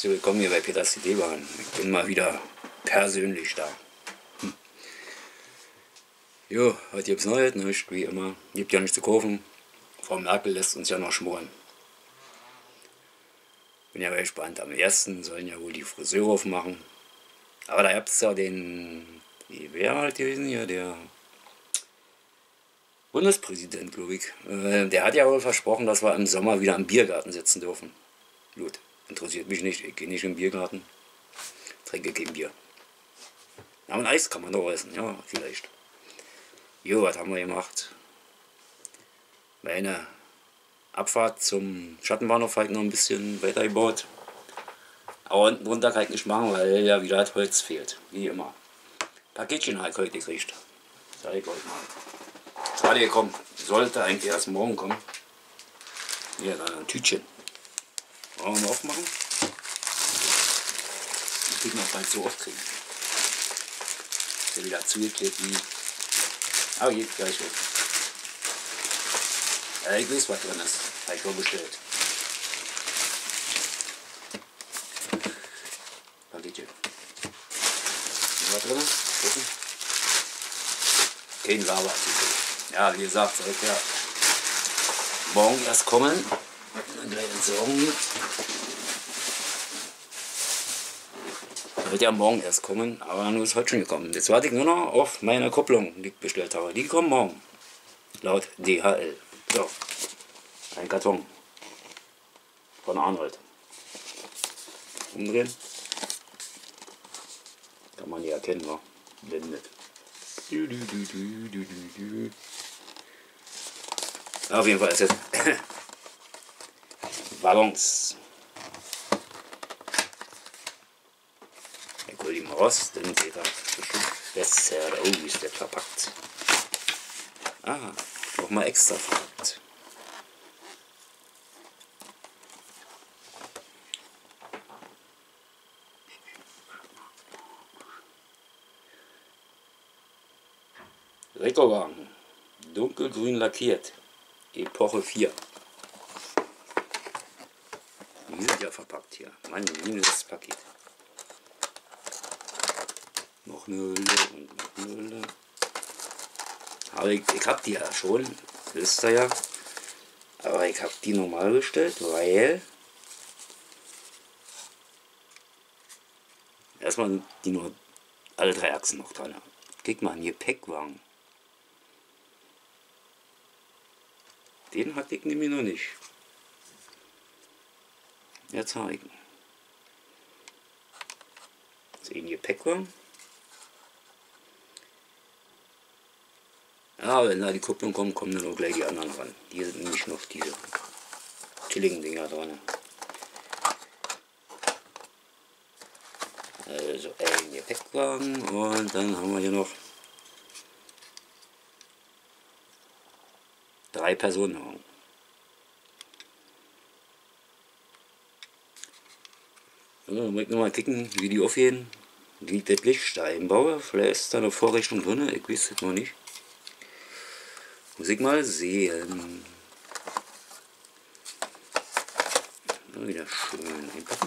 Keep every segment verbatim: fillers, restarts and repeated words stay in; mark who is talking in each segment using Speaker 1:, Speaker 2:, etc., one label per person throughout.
Speaker 1: Herzlich willkommen hier bei Peters C D-Bahn. Ich bin mal wieder persönlich da. Hm. Jo, heute gibt's Neues, nicht wie immer. Gibt ja nichts zu kaufen. Frau Merkel lässt uns ja noch schmoren. Bin ja gespannt. Am ersten sollen ja wohl die Friseure aufmachen. Aber da gab's ja den, wie wer halt gewesen hier, der Bundespräsident, glaube ich. Äh, der hat ja wohl versprochen, dass wir im Sommer wieder im Biergarten sitzen dürfen. Gut, interessiert mich nicht, ich gehe nicht im Biergarten, trinke kein Bier. Aber ein Eis kann man doch essen, ja, vielleicht. Jo, was haben wir gemacht? Meine Abfahrt zum Schattenbahnhof habe ich noch ein bisschen weitergebaut. Aber unten drunter kann ich nicht machen, weil ja wieder das Holz fehlt, wie immer. Paketchen habe ich heute gekriegt. Zeig ich euch mal. Ist gerade gekommen, sollte eigentlich erst morgen kommen. Hier, da ein Tütchen. Wollen wir mal aufmachen? Ich krieg noch bald so aufkriegen. Ist ja wieder zugeklebt wie. Aber geht gleich weg. Ja, ich weiß, was drin ist. Habe ich schon bestellt. Paketchen. Was drin? Gucken. Kein Lava-Artikel. Ja, wie gesagt, soll ich ja morgen erst kommen. Dann gleich entsorgen hier. Wird ja morgen erst kommen, aber nur ist heute schon gekommen. Jetzt warte ich nur noch auf meine Kupplung, die ich bestellt habe. Die kommen morgen. Laut D H L. So. Ein Karton. Von Arnold. Umdrehen. Kann man nicht erkennen, wa? Blendet. Du, du, du, du, du, du, du. Auf jeden Fall ist jetzt Wagons. Ich hole die mal raus, dann seht ihr bestimmt besser. Oh, wie ist der verpackt. Ah, nochmal extra verpackt. Rekowagen. Dunkelgrün lackiert. Epoche vier. Die sind ja verpackt hier. Mein liebes Paket. Noch eine Hülle und noch eine Hülle. Aber ich, ich habe die ja schon, wisst ihr ja. Aber ich habe die normal bestellt, weil erstmal die nur alle drei Achsen noch dran haben. Guck mal, ein Gepäckwagen. Den hatte ich nämlich noch nicht. Ja, zeigen. Das ist ein Gepäckwagen. Ja, wenn da die Kupplung kommt, kommen dann auch gleich die anderen ran. Hier sind nämlich noch diese chilligen Dinger dran. Also ein Gepäckwagen und dann haben wir hier noch drei Personenwagen. So, dann muss ich nochmal gucken, wie die aufgehen. Wie ich das Licht da einbaue. Vielleicht ist da eine Vorrichtung drin, ich weiß es noch nicht. Muss ich mal sehen. So, wieder schön einpacken.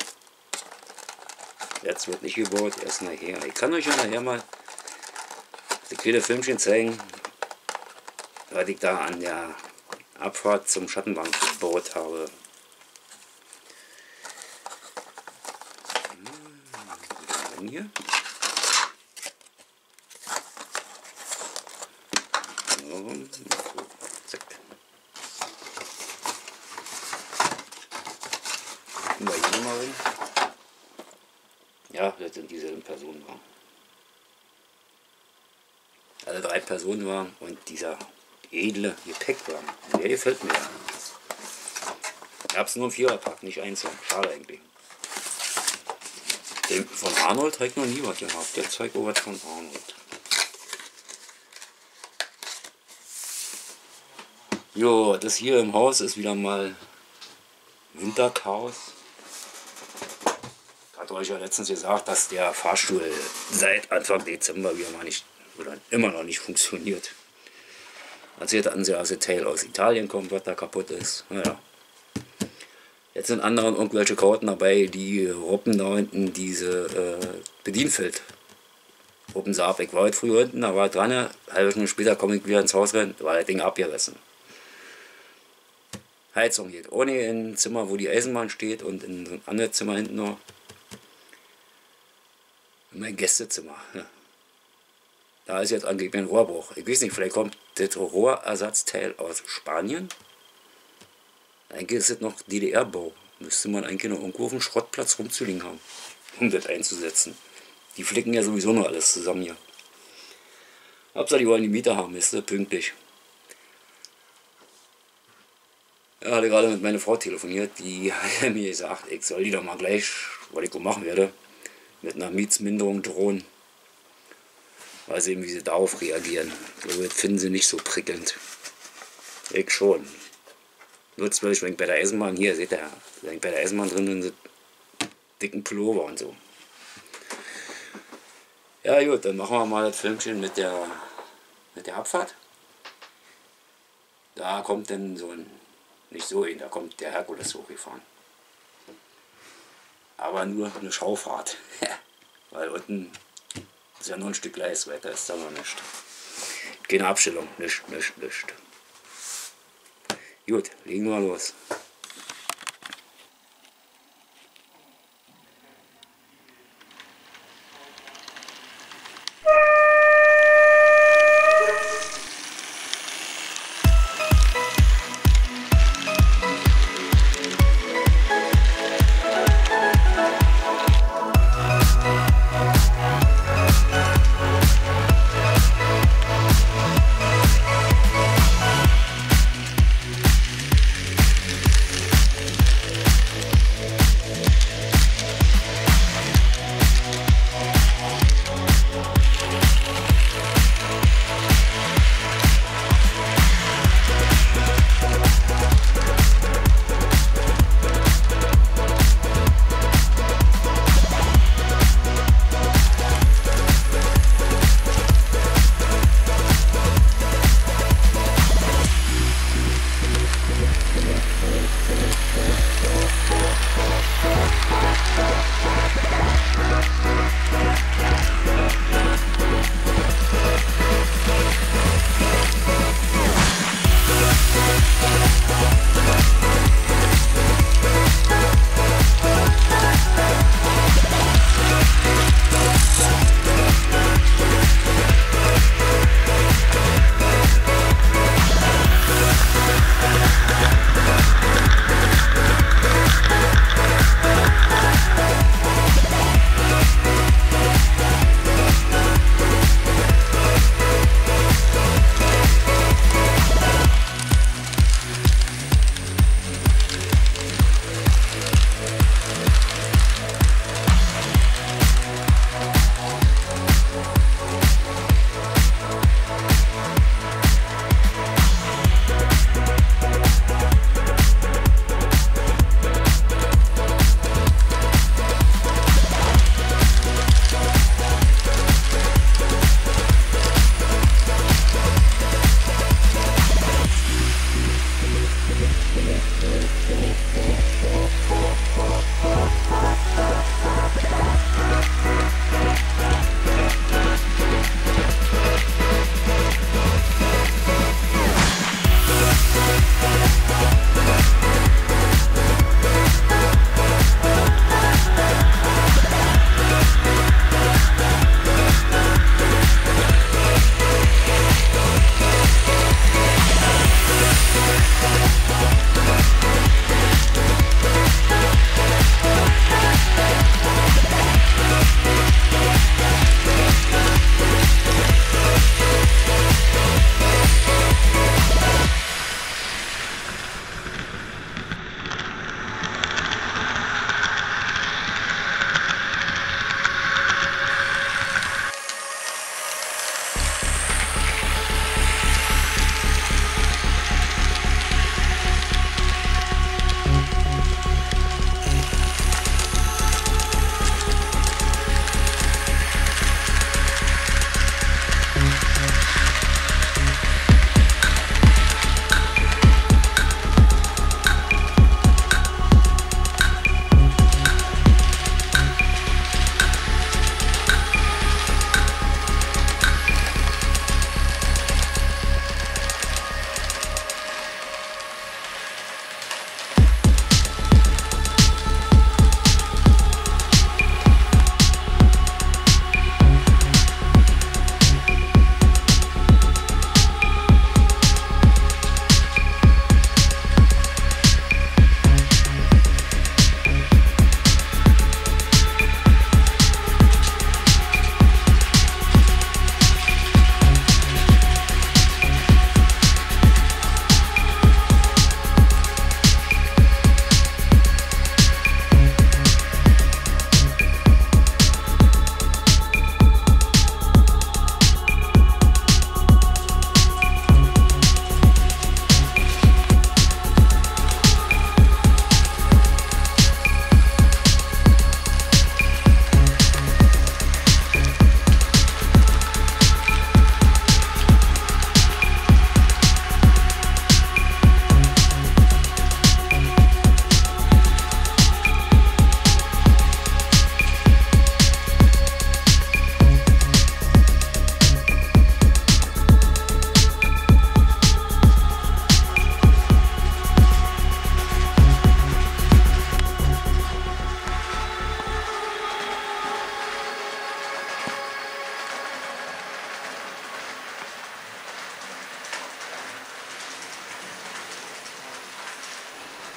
Speaker 1: Jetzt wird nicht gebaut, erst nachher. Ich kann euch ja nachher mal das kleine Filmchen zeigen, was ich da an der Abfahrt zum Schattenbank gebaut habe. Hm, hier. So, zack. Gucken wir hier nochmal rein. Ja, das sind dieselben Personenwagen. Alle drei Personenwagen und dieser edle Gepäckwagen. Der gefällt mir. Ich habe es nur im Viererpack, nicht einzeln. Schade eigentlich. Den von Arnold habe ich noch nie was gehabt. Der zeigt auch was von Arnold. Jo, das hier im Haus ist wieder mal Winterchaos. Ich hatte euch ja letztens gesagt, dass der Fahrstuhl seit Anfang Dezember wieder mal nicht oder immer noch nicht funktioniert. Erzählt an sie, dass ein Teil aus Italien kommt, was da kaputt ist. Naja. Jetzt sind anderen irgendwelche Karten dabei, die ruppen da hinten diese äh, Bedienfeld. Ruppen sie ab. Ich war heute früh unten, da war ich dran, eine halbe Stunde später komme ich wieder ins Haus rein, war das Ding abgerissen. Heizung geht. Ohne in ein Zimmer, wo die Eisenbahn steht, und in so ein anderes Zimmer hinten noch. Mein Gästezimmer. Ja. Da ist jetzt angeblich ein Rohrbruch. Ich weiß nicht, vielleicht kommt das Rohrersatzteil aus Spanien. Eigentlich ist es noch D D R-Bau. Müsste man eigentlich noch irgendwo auf dem Schrottplatz rumzuliegen haben, um das einzusetzen. Die flicken ja sowieso noch alles zusammen hier. Hauptsache, die wollen die Mieter haben, ist das pünktlich. Ich hatte gerade mit meiner Frau telefoniert, die hat mir gesagt, ich soll die doch mal gleich, was ich so machen werde, mit einer Mietsminderung drohen. Mal sehen, wie sie darauf reagieren. Ich glaube, das finden sie nicht so prickelnd. Ich schon. Nur zum Beispiel bei der Eisenbahn, hier seht ihr, bei der Eisenbahn drin sind sie dicken Pullover und so. Ja gut, dann machen wir mal das Filmchen mit der, mit der Abfahrt. Da kommt dann so ein, nicht so hin, da kommt der Herkules hochgefahren. Aber nur eine Schaufahrt. Weil unten ist ja nur ein Stück Gleis, weiter ist da noch nicht. Keine Abstellung, nicht, nicht, nicht. Gut, legen wir los.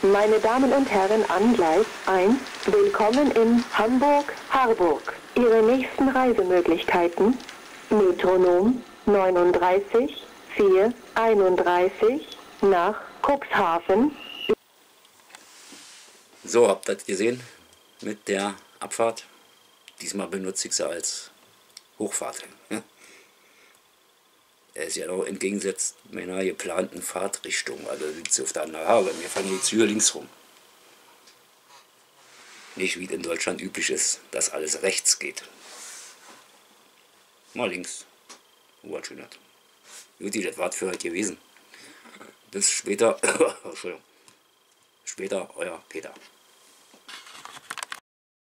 Speaker 2: Meine Damen und Herren, an Gleis eins, willkommen in Hamburg-Harburg. Ihre nächsten Reisemöglichkeiten: Metronom neununddreißig vierhunderteinunddreißig nach Cuxhaven.
Speaker 1: So, habt ihr das gesehen mit der Abfahrt? Diesmal benutze ich sie als Hochfahrt. Er ist ja noch entgegengesetzt meiner geplanten Fahrtrichtung, also liegt sie auf der anderen Haare. Wir fahren jetzt hier links rum. Nicht wie es in Deutschland üblich ist, dass alles rechts geht. Mal links. Oh, was schön hat. Juti, das war's für heute gewesen. Bis später. Entschuldigung. Später, euer Peter.